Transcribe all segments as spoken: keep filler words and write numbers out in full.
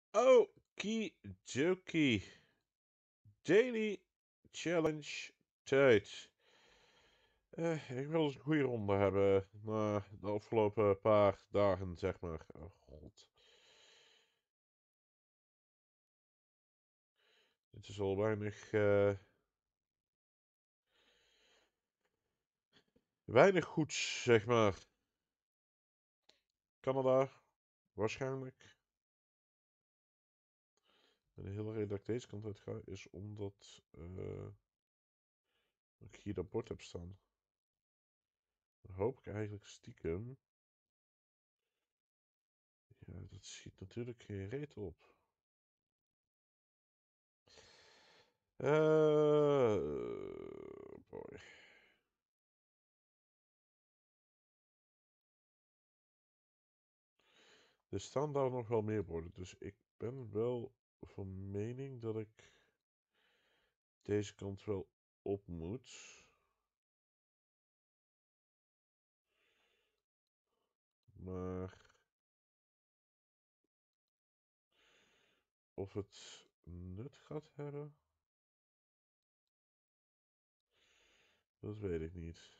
Okidoki. Daily challenge tijd. Eh, ik wil eens een goede ronde hebben na de afgelopen paar dagen, zeg maar. Oh god. Dit is al weinig, eh, weinig goeds, zeg maar. Canada, waarschijnlijk. En de hele reden dat ik deze kant uit ga, is omdat eh, ik hier dat bord heb staan. Dan hoop ik eigenlijk stiekem. Ja, dat schiet natuurlijk geen reet op. Eh, boy. Er staan daar nog wel meer borden, dus ik ben wel van mening dat ik deze kant wel op moet. Maar of het nut gaat hebben, dat weet ik niet.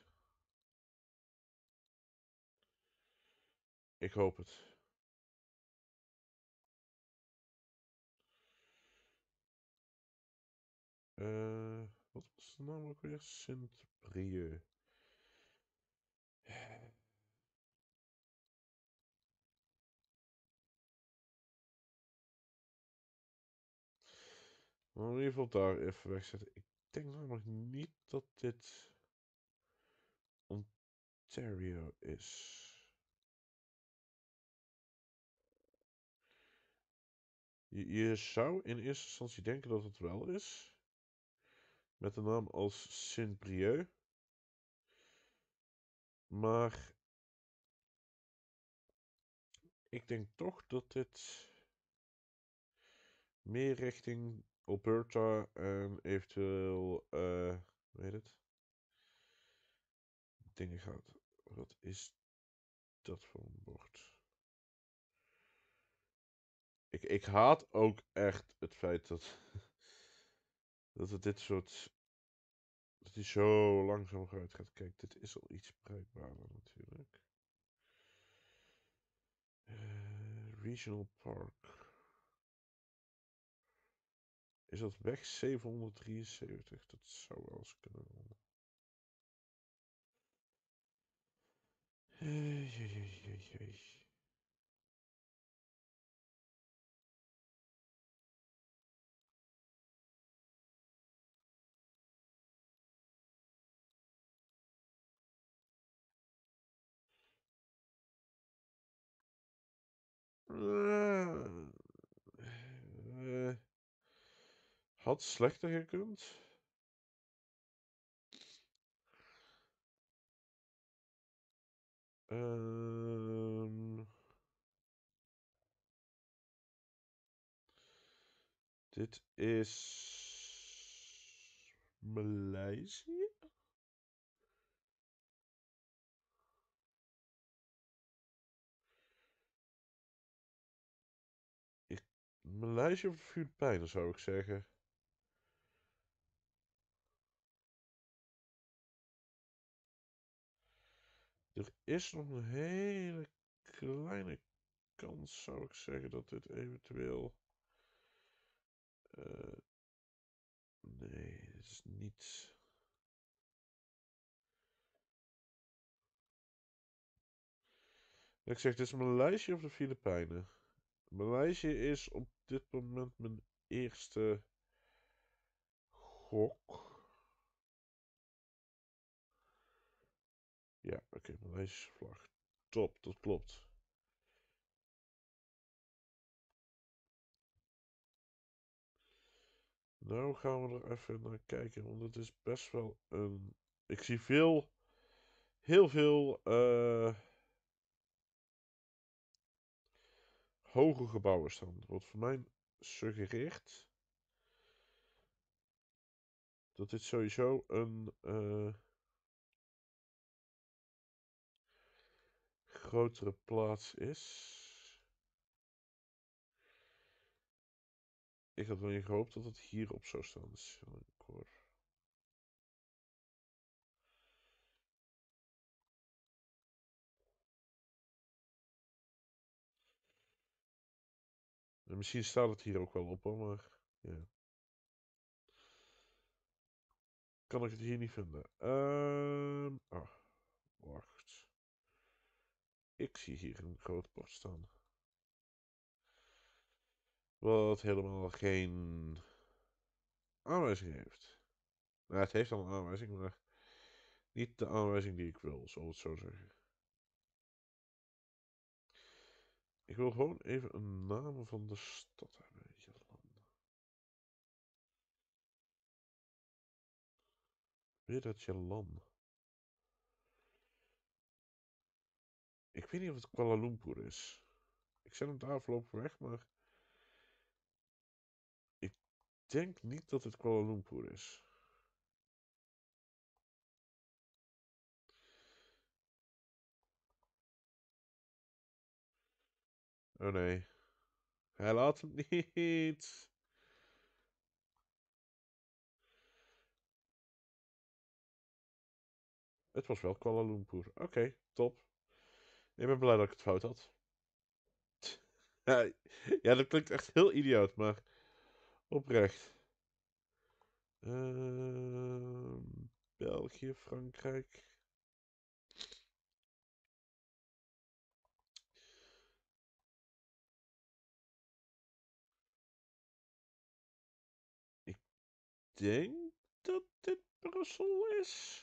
Ik hoop het. Uh, wat was de naam ook weer? Sint-Brieuc. Maar in ieder geval daar even wegzetten. Ik denk namelijk niet dat dit Ontario is. Je, je zou in eerste instantie denken dat het wel is. Met een naam als Sint-Brieuc. Maar ik denk toch dat dit meer richting Alberta en eventueel, uh, weet het, dingen gaat. Wat is dat voor een bord? Ik, ik haat ook echt het feit dat, dat het dit soort, dat hij zo langzaam eruit gaat. Kijk, dit is al iets bruikbaarder natuurlijk. Uh, Regional Park. Is dat weg zevenhonderddrieënzeventig? Dat zou wel eens kunnen. Hey, hey, hey, hey. Uh, uh, had slechter gekund. Um, dit is Maleisië? Ik, Maleisië of de Filipijnen zou ik zeggen. Er is nog een hele kleine kans, zou ik zeggen, dat dit eventueel. Uh, nee, dit is niet. Ik zeg, dit is Maleisië of de Filipijnen. Maleisië is op dit moment mijn eerste gok. Ja, oké, okay, Maleisische vlag. Top, dat klopt. Nou gaan we er even naar kijken, want het is best wel een. Ik zie veel, heel veel uh, hoge gebouwen staan. Wat voor mij suggereert dat dit sowieso een uh, grotere plaats is. Ik had wel gehoopt dat het hierop zou staan. Cellingcore. En misschien staat het hier ook wel op, hoor, maar ja. Kan ik het hier niet vinden? Ehm oh, wacht. Ik zie hier een groot bord staan. Wat helemaal geen aanwijzing heeft. Nou, het heeft al een aanwijzing, maar niet de aanwijzing die ik wil, zal het zo zeggen. Ik wil gewoon even een naam van de stad hebben. Jalan. Weer dat Jalan. Ik weet niet of het Kuala Lumpur is. Ik zet hem daar voorlopig weg, maar ik denk niet dat het Kuala Lumpur is. Oh nee. Hij laat hem niet. Het was wel Kuala Lumpur. Oké, okay, top. Ik ben blij dat ik het fout had. Ja, dat klinkt echt heel idioot, maar oprecht. Uh, België, Frankrijk. Ik denk dat dit Brussel is.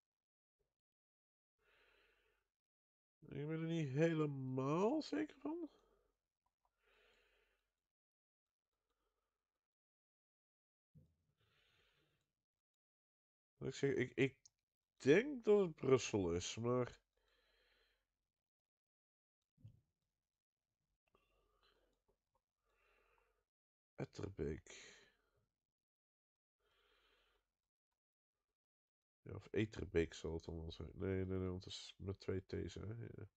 Ik ben er niet helemaal zeker van. Ik, zeg, ik, ik denk dat het Brussel is, maar... Etterbeek. Ja, of Eterbeek zal het dan wel zijn. Nee, nee, nee, want het is met twee T's, hè. Ja.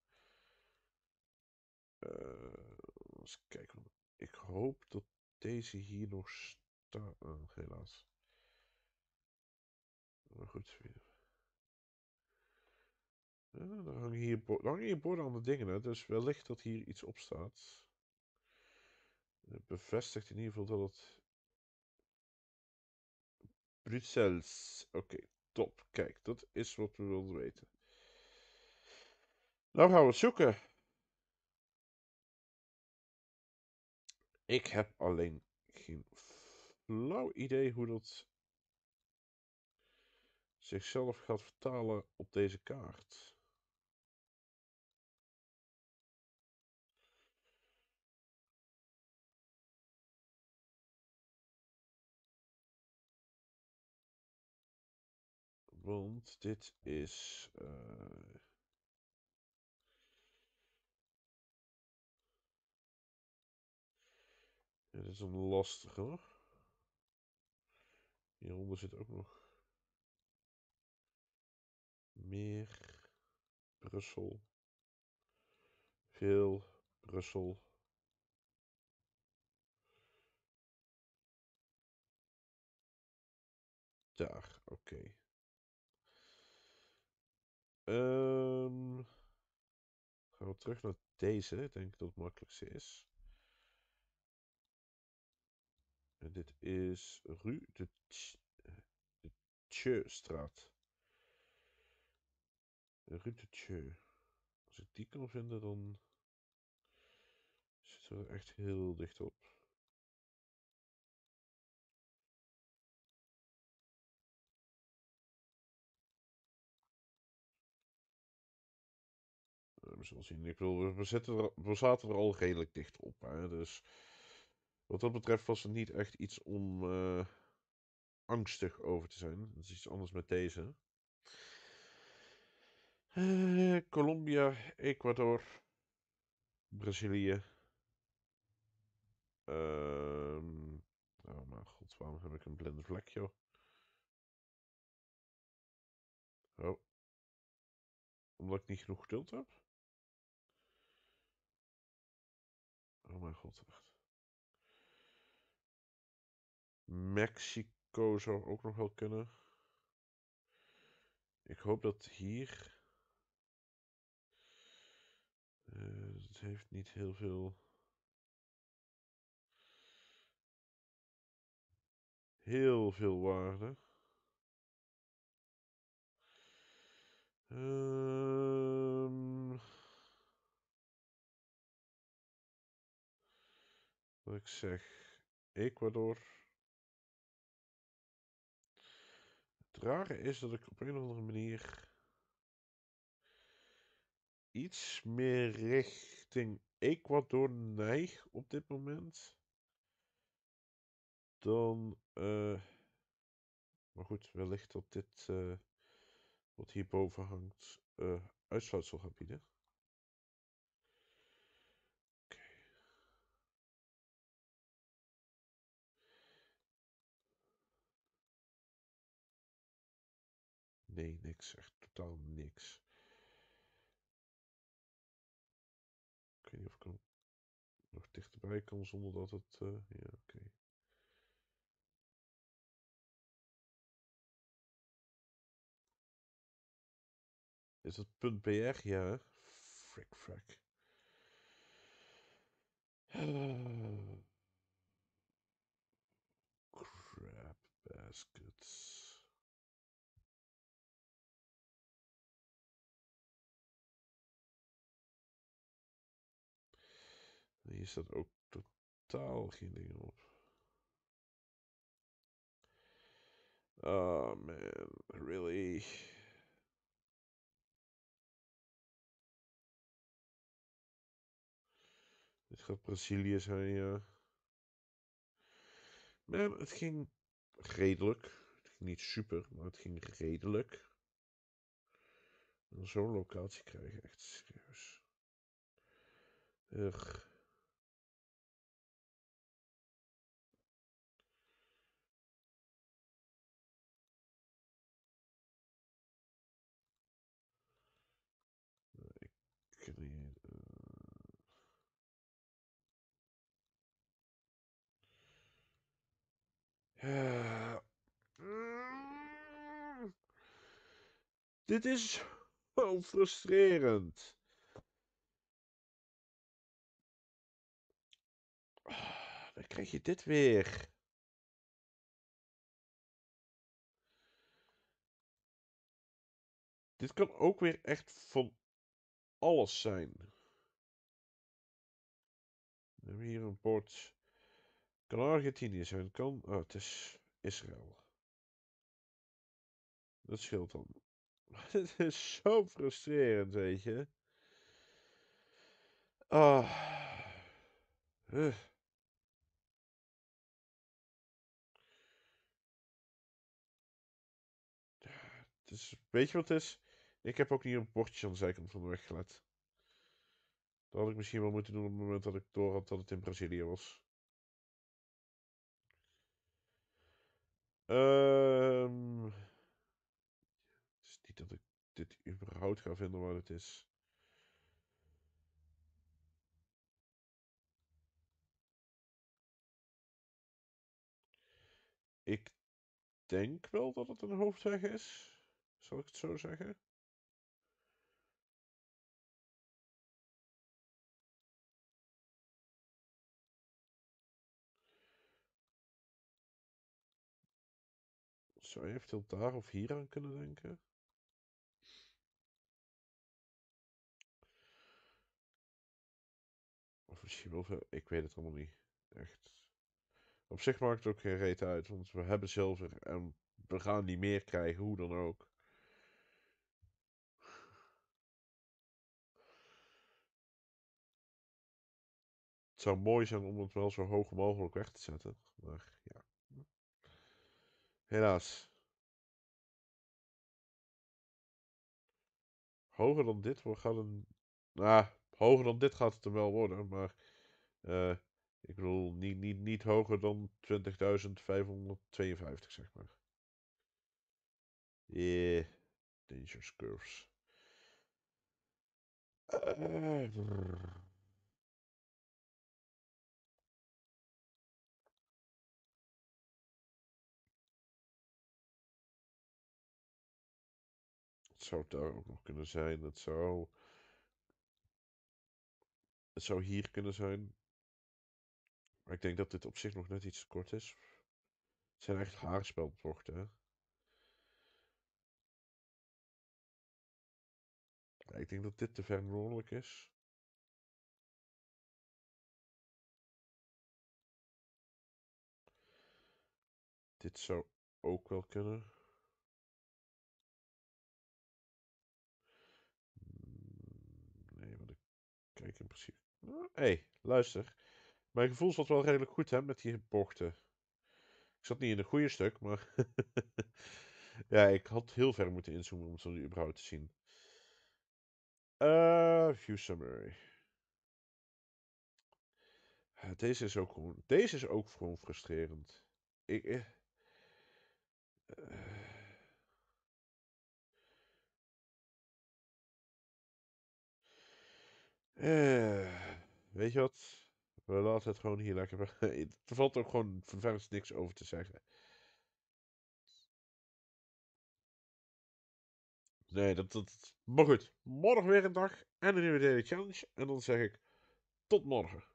Uh, eens kijken. Ik hoop dat deze hier nog staat. Oh, helaas. Maar goed, weer. Ja, er hangen hier, bo er hangen hier borden aan de dingen, hè, dus wellicht dat hier iets op staat. Het bevestigt in ieder geval dat het... Brussels. Oké, okay, top. Kijk, dat is wat we wilden weten. Nou gaan we het zoeken. Ik heb alleen geen flauw idee hoe dat zichzelf gaat vertalen op deze kaart. Want dit is... Uh... Ja, dit is een lastige hoor. Hieronder zit ook nog... Meer... Brussel. Veel... Brussel. Daar, oké. Okay. Um, gaan we terug naar deze. Ik denk dat het makkelijkste is. En dit is Rue de, de Thieu-straat. Rue de Thieu. Als ik die kan vinden, dan zitten we er echt heel dicht op. We zullen zien. Ik wil, we, zitten er, we zaten er al redelijk dicht op. Hè? Dus wat dat betreft was het niet echt iets om uh, angstig over te zijn. Dat is iets anders met deze. Uh, Colombia, Ecuador, Brazilië. Um, oh mijn god, waarom heb ik een blinde vlek, joh? Oh. Omdat ik niet genoeg geduld heb? Oh mijn god, echt. Mexico zou ook nog wel kunnen. Ik hoop dat hier... Uh, het heeft niet heel veel... Heel veel waarde. Um, wat ik zeg... Ecuador. Het rare is dat ik op een of andere manier... iets meer richting Ecuador neig op dit moment. Dan... Uh, maar goed, wellicht dat dit... Uh, wat hierboven hangt... Uh, uitsluitsel gaat bieden. Oké. Okay. Nee, niks. Echt totaal niks. Ik weet niet of ik hem nog dichterbij kan zonder dat het... Uh, ja, oké. Okay. Is het .br? Ja. Frick, frick. Crap baskets. Hier staat ook totaal geen dingen op. Oh man, really? Dit gaat Brazilië zijn, ja. Man, het ging redelijk. Het ging niet super, maar het ging redelijk. Zo'n locatie krijgen, echt serieus. Ugh. Ik creëer... Uh... Mm. Dit is zo frustrerend. Dan krijg je dit weer. Dit kan ook weer echt van alles zijn. We hebben hier een bord. Kan Argentinië zijn, kan... Oh, het is Israël. Dat scheelt dan. Het is zo frustrerend, weet je. Ah. Uh. Dus, weet je wat het is? Ik heb ook niet een bordje aan de zijkant van de weg gelet. Dat had ik misschien wel moeten doen op het moment dat ik door had dat het in Brazilië was. Um, het is niet dat ik dit überhaupt ga vinden wat het is. Ik denk wel dat het een hoofdweg is. Zal ik het zo zeggen? Zou je eventueel daar of hier aan kunnen denken? Of misschien wel ver... Ik weet het allemaal niet. Echt. Op zich maakt het ook geen reet uit, want we hebben zilver en we gaan die meer krijgen, hoe dan ook. Het zou mooi zijn om het wel zo hoog mogelijk weg te zetten, maar ja. Helaas. Hoger dan dit gaat een... Nou, hoger dan dit gaat het er wel worden, maar... Uh, ik bedoel, niet, niet, niet hoger dan twintigduizend vijfhonderdtweeënvijftig, zeg maar. Yeah, dangerous curves. Uh, zou het daar ook nog kunnen zijn. Het zou... Het zou hier kunnen zijn. Maar ik denk dat dit op zich nog net iets te kort is. Het zijn echt haarspelbochten, hè. Ja, ik denk dat dit te ver noordelijk is. Dit zou ook wel kunnen. Nee, want ik kijk in principe... Hé, hey, luister. Mijn gevoel zat wel redelijk goed, hè, met die bochten. Ik zat niet in een goede stuk, maar... ja, ik had heel ver moeten inzoomen om het zo überhaupt te zien. Uh, view summary. Ja, deze is ook gewoon... Deze is ook gewoon frustrerend. Ik... eh, eh, weet je wat? We laten het gewoon hier lekker... er valt ook gewoon verder niks over te zeggen. Nee, dat, dat... Maar goed, morgen weer een dag en een nieuwe Daily Challenge. En dan zeg ik tot morgen.